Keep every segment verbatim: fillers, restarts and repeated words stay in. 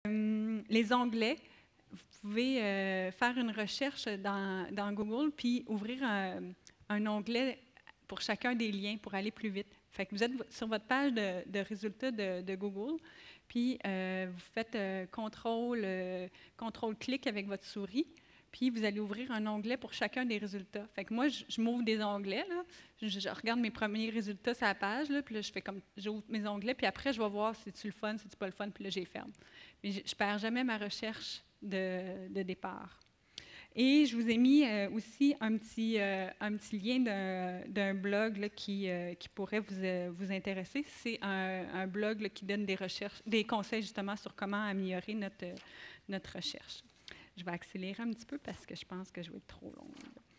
Euh, les onglets, vous pouvez euh, faire une recherche dans, dans Google, puis ouvrir un, un onglet pour chacun des liens pour aller plus vite. Fait que vous êtes sur votre page de, de résultats de, de Google, puis euh, vous faites euh, contrôle, euh, contrôle-clic avec votre souris, puis vous allez ouvrir un onglet pour chacun des résultats. Fait que moi, je, je m'ouvre des onglets, là. Je, je regarde mes premiers résultats sur la page, là, puis là, je fais comme, j'ouvre mes onglets, puis après, je vais voir si c'est le fun, si c'est pas le fun, puis là, je les ferme. Mais je ne perds jamais ma recherche de, de départ. Et je vous ai mis euh, aussi un petit, euh, un petit lien d'un, d'un blog là, qui, euh, qui pourrait vous, euh, vous intéresser. C'est un, un blog là, qui donne des, recherches, des conseils justement sur comment améliorer notre, notre recherche. Je vais accélérer un petit peu parce que je pense que je vais être trop longue.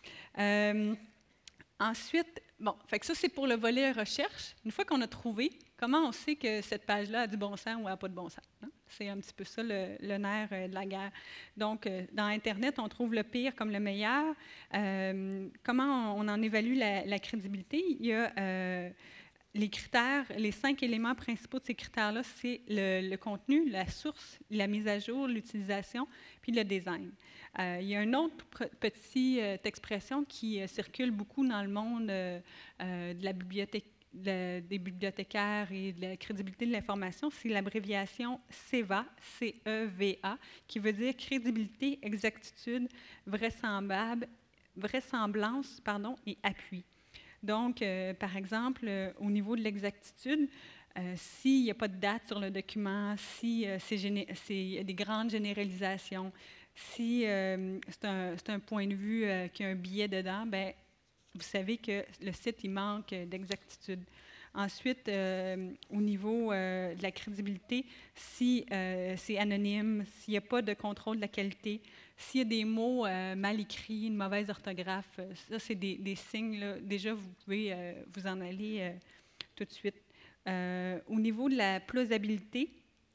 Euh, ensuite, bon, fait que ça c'est pour le volet recherche. Une fois qu'on a trouvé, comment on sait que cette page-là a du bon sens ou n'a pas de bon sens? Hein? C'est un petit peu ça le, le nerf euh, de la guerre. Donc, euh, dans Internet, on trouve le pire comme le meilleur. Euh, comment on, on en évalue la, la crédibilité? Il y a euh, les critères, les cinq éléments principaux de ces critères-là, c'est le, le contenu, la source, la mise à jour, l'utilisation, puis le design. Euh, il y a une autre petite euh, expression qui euh, circule beaucoup dans le monde euh, euh, de la bibliothèque, de, des bibliothécaires et de la crédibilité de l'information, c'est l'abréviation CEVA, C E V A, qui veut dire crédibilité, exactitude, vraisemblable, vraisemblance pardon, et appui. Donc, euh, par exemple, euh, au niveau de l'exactitude, euh, s'il n'y a pas de date sur le document, si euh, c'est, géné- c'est des grandes généralisations, si euh, c'est, un, c'est un point de vue euh, qui a un billet dedans, bien, vous savez que le site, il manque d'exactitude. Ensuite, euh, au niveau euh, de la crédibilité, si euh, c'est anonyme, s'il n'y a pas de contrôle de la qualité, s'il y a des mots euh, mal écrits, une mauvaise orthographe, euh, ça, c'est des, des signes, là, déjà, vous pouvez euh, vous en aller euh, tout de suite. Euh, au niveau de la plausibilité,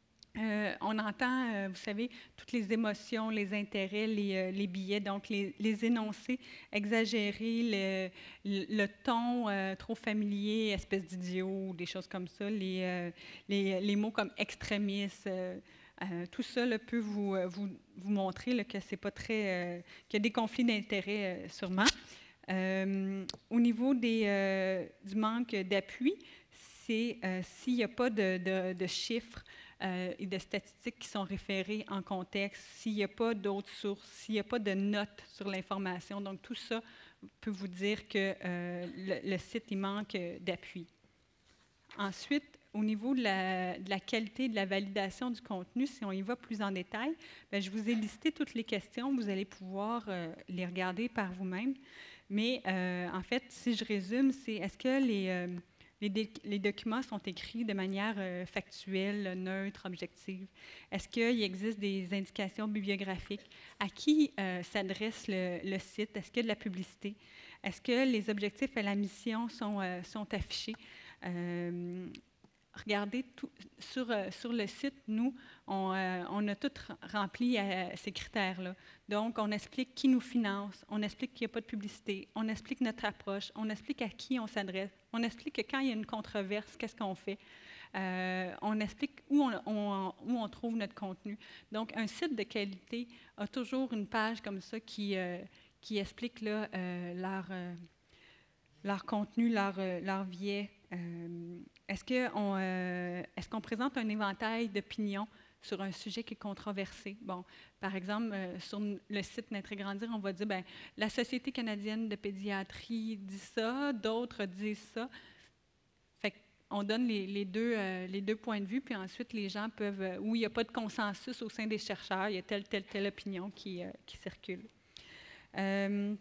Euh, on entend, euh, vous savez, toutes les émotions, les intérêts, les, euh, les billets, donc les, les énoncés exagérés, le, le, le ton euh, trop familier, espèce d'idiot, des choses comme ça, les, euh, les, les mots comme extrémiste, euh, euh, tout ça là, peut vous, vous, vous montrer là, que c'est pas très, euh, qu'il y a des conflits d'intérêts euh, sûrement. Euh, au niveau des, euh, du manque d'appui, c'est euh, s'il n'y a pas de, de, de chiffres, Euh, et de statistiques qui sont référées en contexte, s'il n'y a pas d'autres sources, s'il n'y a pas de notes sur l'information. Donc, tout ça peut vous dire que euh, le, le site, il manque d'appui. Ensuite, au niveau de la, de la qualité de la validation du contenu, si on y va plus en détail, bien, je vous ai listé toutes les questions. Vous allez pouvoir euh, les regarder par vous-même. Mais euh, en fait, si je résume, c'est est-ce que les... Euh, Les, les documents sont écrits de manière euh, factuelle, neutre, objective? Est-ce qu'il existe des indications bibliographiques? À qui euh, s'adresse le, le site? Est-ce qu'il y a de la publicité? Est-ce que les objectifs et la mission sont, euh, sont affichés? Euh, regardez, tout, sur, euh, sur le site, nous, on, euh, on a tout rempli euh, ces critères-là. Donc, on explique qui nous finance, on explique qu'il n'y a pas de publicité, on explique notre approche, on explique à qui on s'adresse, on explique que quand il y a une controverse, qu'est-ce qu'on fait. Euh, on explique où on, on, où on trouve notre contenu. Donc, un site de qualité a toujours une page comme ça qui, euh, qui explique là, euh, leur, euh, leur contenu, leur, euh, leur biais. Euh, est-ce qu'on euh, est-ce qu'on présente un éventail d'opinions sur un sujet qui est controversé? Bon, par exemple, euh, sur le site Naître et Grandir, on va dire, bien, la Société canadienne de pédiatrie dit ça, d'autres disent ça. Fait qu'on donne les, les, deux, euh, les deux points de vue, puis ensuite, les gens peuvent, euh, où il n'y a pas de consensus au sein des chercheurs, il y a telle, telle, telle opinion qui, euh, qui circule. Euh,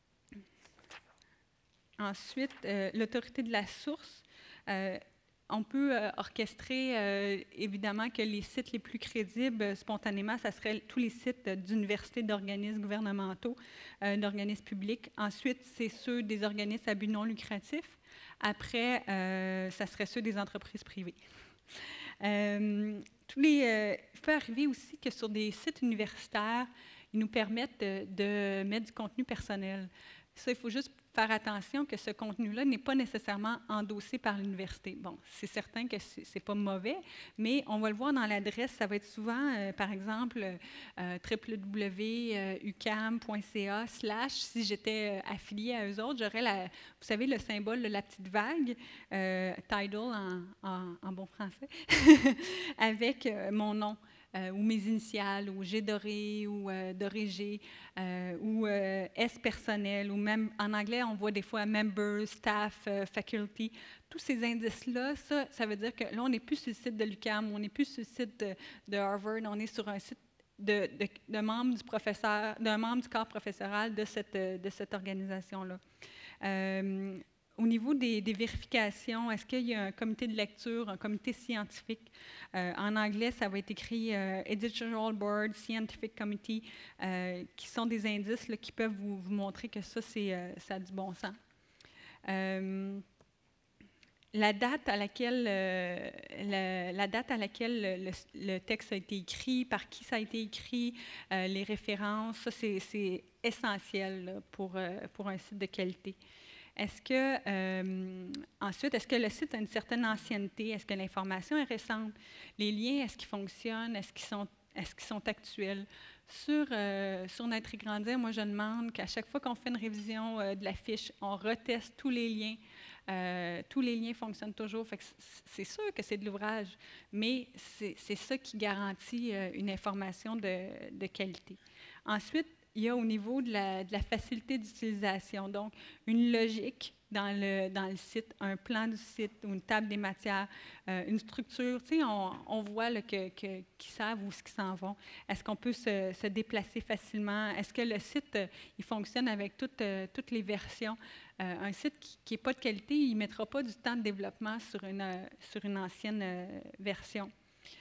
Ensuite, euh, l'autorité de la source. Euh, on peut euh, orchestrer, euh, évidemment, que les sites les plus crédibles, euh, spontanément, ça serait tous les sites d'universités, d'organismes gouvernementaux, euh, d'organismes publics. Ensuite, c'est ceux des organismes à but non lucratif. Après, euh, ça serait ceux des entreprises privées. Euh, tous les, euh, il peut arriver aussi que sur des sites universitaires, ils nous permettent de, de mettre du contenu personnel. Ça, il faut juste faire attention que ce contenu-là n'est pas nécessairement endossé par l'université. Bon, c'est certain que ce n'est pas mauvais, mais on va le voir dans l'adresse, ça va être souvent, euh, par exemple, euh, w w w point u q a m point c a slash, si j'étais euh, affiliée à eux autres, j'aurais, la, vous savez, le symbole de la petite vague, euh, Tidal en, en, en bon français, avec euh, mon nom. Euh, ou mes initiales, ou G doré, ou euh, doré G, euh, ou euh, S personnel, ou même en anglais, on voit des fois members, staff, euh, faculty. Tous ces indices-là, ça, ça veut dire que là, on n'est plus sur le site de l'U Q A M, on n'est plus sur le site de, de Harvard, on est sur un site de, de, de membres du professeur, d'un membre du corps professoral de cette, de cette organisation-là. Euh, Au niveau des, des vérifications, est-ce qu'il y a un comité de lecture, un comité scientifique? Euh, en anglais, ça va être écrit euh, Editorial Board, Scientific Committee, euh, qui sont des indices là, qui peuvent vous, vous montrer que ça, c'est, euh, ça a du bon sens. Euh, la date à laquelle, euh, la, la date à laquelle le, le texte a été écrit, par qui ça a été écrit, euh, les références, ça, c'est, c'est essentiel là, pour, euh, pour un site de qualité. Est-ce que, euh, ensuite, est-ce que le site a une certaine ancienneté? Est-ce que l'information est récente? Les liens, est-ce qu'ils fonctionnent? Est-ce qu'ils sont, est-ce qu'ils sont actuels? Sur, euh, sur Naître et Grandir, moi, je demande qu'à chaque fois qu'on fait une révision euh, de la fiche, on reteste tous les liens. Euh, tous les liens fonctionnent toujours. Fait que c'est sûr que c'est de l'ouvrage, mais c'est, c'est ça qui garantit euh, une information de, de qualité. Ensuite, il y a au niveau de la, de la facilité d'utilisation, donc une logique dans le, dans le site, un plan du site ou une table des matières, euh, une structure. Tu sais, on, on voit là, que, que, qu'ils savent où ils s'en vont. Est-ce qu'on peut se, se déplacer facilement? Est-ce que le site, euh, il fonctionne avec toutes, euh, toutes les versions? Euh, un site qui n'est pas de qualité, il ne mettra pas du temps de développement sur une, euh, sur une ancienne euh, version.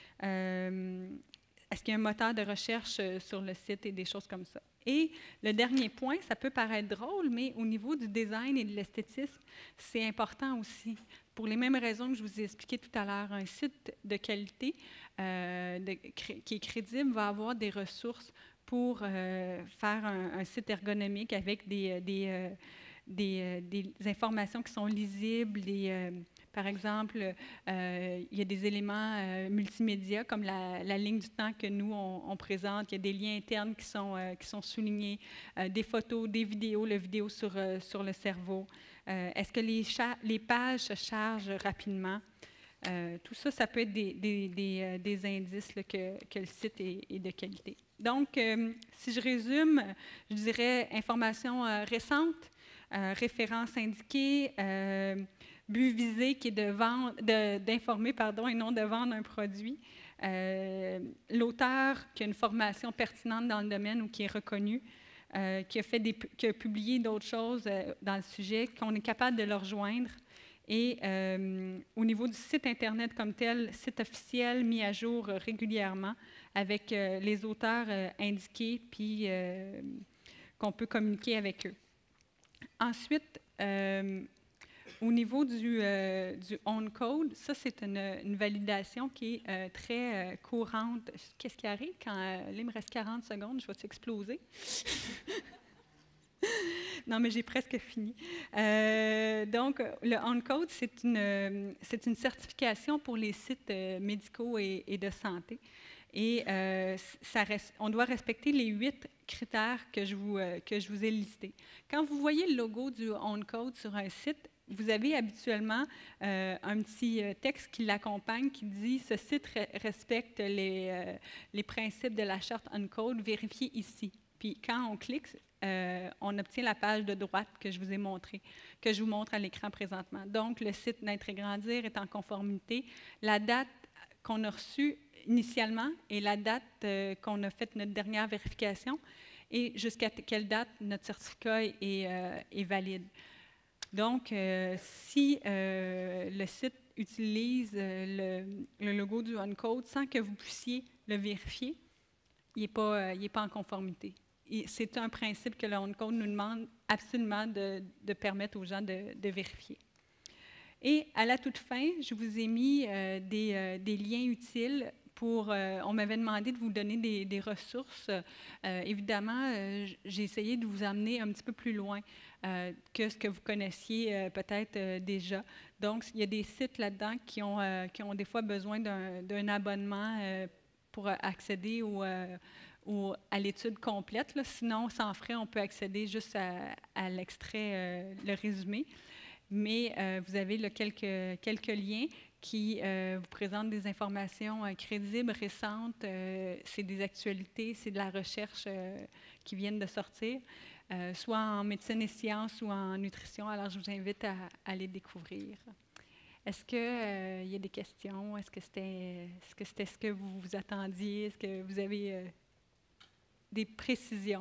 Euh, est-ce qu'il y a un moteur de recherche euh, sur le site et des choses comme ça? Et le dernier point, ça peut paraître drôle, mais au niveau du design et de l'esthétisme, c'est important aussi. Pour les mêmes raisons que je vous ai expliquées tout à l'heure, un site de qualité euh, de, qui est crédible va avoir des ressources pour euh, faire un, un site ergonomique avec des, des, euh, des, des informations qui sont lisibles, des, euh, par exemple, euh, il y a des éléments euh, multimédia comme la, la ligne du temps que nous, on, on présente. Il y a des liens internes qui sont, euh, qui sont soulignés, euh, des photos, des vidéos, la vidéo sur, euh, sur le cerveau. Euh, est-ce que les, les pages se chargent rapidement? Euh, tout ça, ça peut être des, des, des, euh, des indices là, que, que le site est, est de qualité. Donc, euh, si je résume, je dirais information euh, récente, euh, référence indiquée, euh, but visé qui est de vendre, de, d'informer pardon, et non de vendre un produit. Euh, l'auteur qui a une formation pertinente dans le domaine ou qui est reconnu, euh, qui, a fait des, qui a publié d'autres choses euh, dans le sujet, qu'on est capable de le rejoindre. Et euh, au niveau du site Internet comme tel, site officiel mis à jour euh, régulièrement avec euh, les auteurs euh, indiqués, puis euh, qu'on peut communiquer avec eux. Ensuite, euh, au niveau du, euh, du on-code, ça, c'est une, une validation qui est euh, très euh, courante. Qu'est-ce qui arrive quand, euh, là, il me reste quarante secondes, je vais exploser? Non, mais j'ai presque fini. Euh, donc, le on-code, c'est une, c'est une certification pour les sites euh, médicaux et, et de santé. Et euh, ça reste, on doit respecter les huit critères que je, vous, euh, que je vous ai listés. Quand vous voyez le logo du on-code sur un site, vous avez habituellement euh, un petit texte qui l'accompagne qui dit « Ce site respecte les, euh, les principes de la charte on-code, vérifiez ici ». Puis quand on clique, euh, on obtient la page de droite que je vous ai montrée, que je vous montre à l'écran présentement. Donc, le site Naître et Grandir est en conformité. La date qu'on a reçue initialement et la date euh, qu'on a fait notre dernière vérification et jusqu'à quelle date notre certificat est, euh, est valide. Donc, euh, si euh, le site utilise euh, le, le logo du on-code sans que vous puissiez le vérifier, il n'est pas, euh, il est pas en conformité. C'est un principe que le on-code nous demande absolument de, de permettre aux gens de, de vérifier. Et à la toute fin, je vous ai mis euh, des, euh, des liens utiles pour, euh, on m'avait demandé de vous donner des, des ressources. Euh, évidemment, euh, j'ai essayé de vous amener un petit peu plus loin euh, que ce que vous connaissiez euh, peut-être euh, déjà. Donc, il y a des sites là-dedans qui ont, euh, qui ont des fois besoin d'un, d'un abonnement euh, pour accéder au, euh, au, à l'étude complète. Là. Sinon, sans frais, on peut accéder juste à, à l'extrait, euh, le résumé. Mais euh, vous avez là, quelques, quelques liens qui euh, vous présentent des informations euh, crédibles, récentes. Euh, c'est des actualités, c'est de la recherche euh, qui viennent de sortir, euh, soit en médecine et sciences ou en nutrition. Alors, je vous invite à, à les découvrir. Est-ce qu'il euh, y a des questions? Est-ce que c'était est-ce que c'était ce que vous vous attendiez? Est-ce que vous avez euh, des précisions?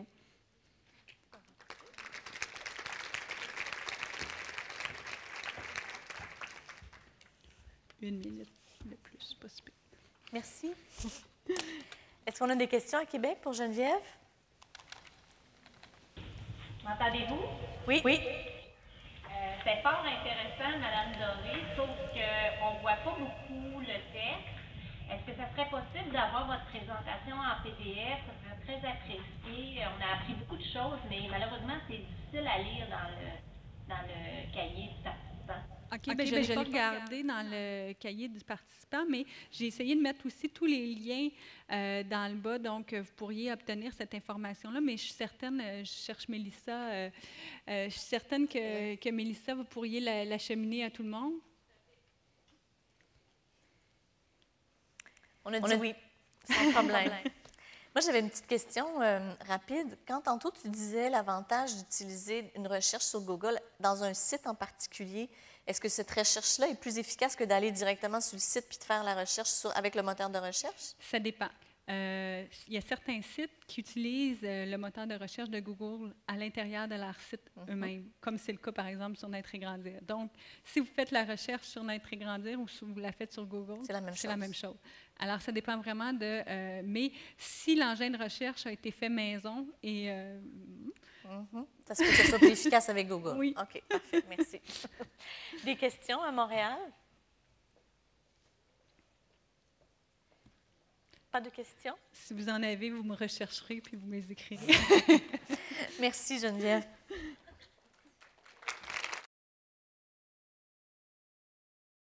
Une minute de plus, pas super. Merci. Est-ce qu'on a des questions à Québec pour Geneviève? M'entendez-vous? Oui. Oui. Euh, c'est fort intéressant, Mme Doré, sauf qu'on ne voit pas beaucoup le texte. Est-ce que ça serait possible d'avoir votre présentation en P D F? Ça serait très apprécié. On a appris beaucoup de choses, mais malheureusement, c'est difficile à lire dans le, dans le cahier du participant. OK, okay, bien, je ne l'ai pas regardé dans le cahier du participant, mais j'ai essayé de mettre aussi tous les liens euh, dans le bas, donc vous pourriez obtenir cette information-là, mais je suis certaine, euh, je cherche Mélissa, euh, euh, je suis certaine que, que Mélissa, vous pourriez l'acheminer à tout le monde. On a dit, On a... oui, sans problème. Moi, j'avais une petite question euh, rapide. Quand tantôt tu disais l'avantage d'utiliser une recherche sur Google dans un site en particulier, est-ce que cette recherche-là est plus efficace que d'aller directement sur le site puis de faire la recherche sur, avec le moteur de recherche? Ça dépend. Euh, il y a certains sites qui utilisent euh, le moteur de recherche de Google à l'intérieur de leur site mm-hmm. eux-mêmes, comme c'est le cas, par exemple, sur Naître et Grandir. Donc, si vous faites la recherche sur Naître et Grandir ou si vous la faites sur Google, c'est la même, c'est la même chose. Alors, ça dépend vraiment de... Euh, mais si l'engin de recherche a été fait maison et... Euh, mm-hmm. Ça se peut que ce soit plus efficace avec Google. Oui. OK, parfait, merci. Des questions à Montréal? Pas de questions? Si vous en avez, vous me rechercherez puis vous me les écrirez. Merci, Geneviève.